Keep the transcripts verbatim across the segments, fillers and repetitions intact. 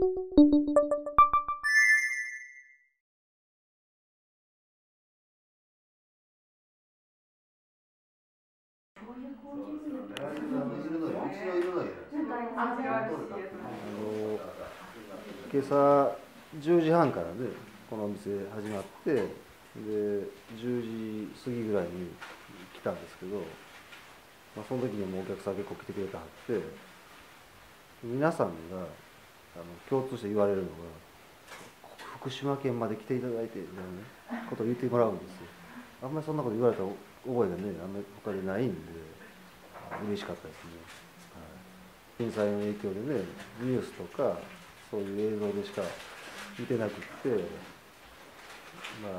今朝じゅうじはんからねこのお店始まって、でじゅうじ過ぎぐらいに来たんですけど、まあ、その時にもお客さん結構来てくれたはって、皆さんがあの共通して言われるのが福島県まで来ていただいてみたいなことを言ってもらうんですよ。あんまりそんなこと言われた覚えがねあんまり他でないんで嬉しかったですね。はい、震災の影響でねニュースとかそういう映像でしか見てなくって、ま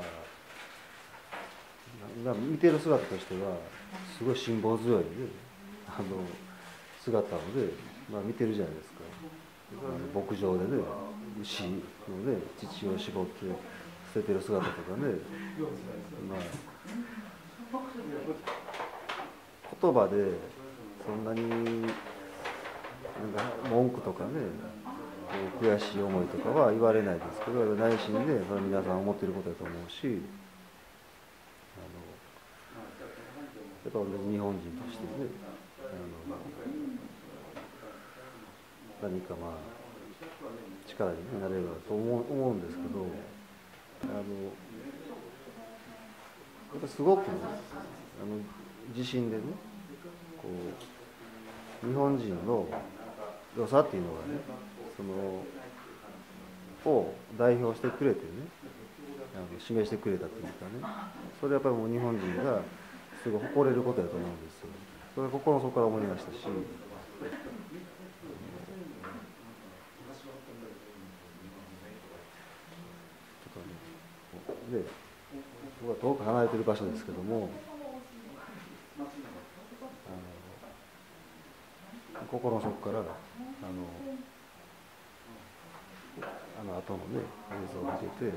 あ見てる姿としてはすごい辛抱強い、ね、あの姿をね、まあ、見てるじゃないですか。あの牧場でね牛のね乳を絞って捨ててる姿とかね、まあ言葉でそんなになんか文句とかね悔しい思いとかは言われないですけど、内心でそれは皆さん思ってることだと思うし、あのやっぱ同じ日本人としてね、あの何かまあ力になれればと思う、思うんですけど、あのやっぱすごくねあの自信でねこう日本人の良さっていうのがねそのを代表してくれてねあの示してくれたというかね、それはやっぱりもう日本人がすごい誇れることだと思うんですよ。それは心の底から思いましたし、で僕は遠く離れている場所ですけども、あの心の底からあのあの後のね映像を見てて、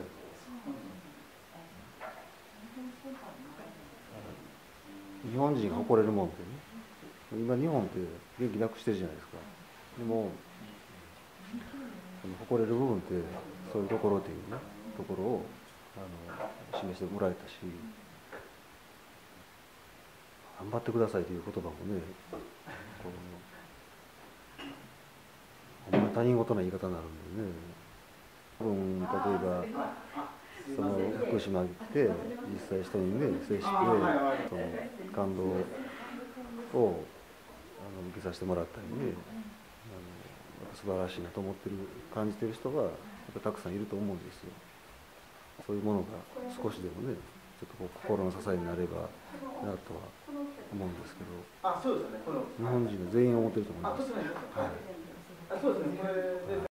日本人が誇れるもんってね、今日本って元気なくしてるじゃないですか。でも誇れる部分ってそういうところっていうねところをあの示してもらえたし、頑張ってくださいという言葉もねこうほんまに他人事な言い方になるんでね、多分例えばその福島に来て実際人にね接してその感動をあの受けさせてもらったりね、あの素晴らしいなと思ってる感じてる人がやっぱたくさんいると思うんですよ。そういうものが少しでもねちょっとこう心の支えになればなとは思うんですけど、日本人は全員思ってると思います。はい。